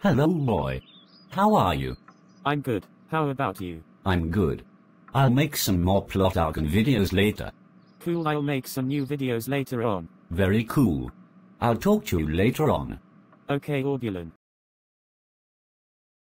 Hello, Roy. How are you? I'm good. How about you? I'm good. I'll make some more plot arcane videos later. Cool, I'll make some new videos later on. Very cool. I'll talk to you later on. Okay, Orbulon.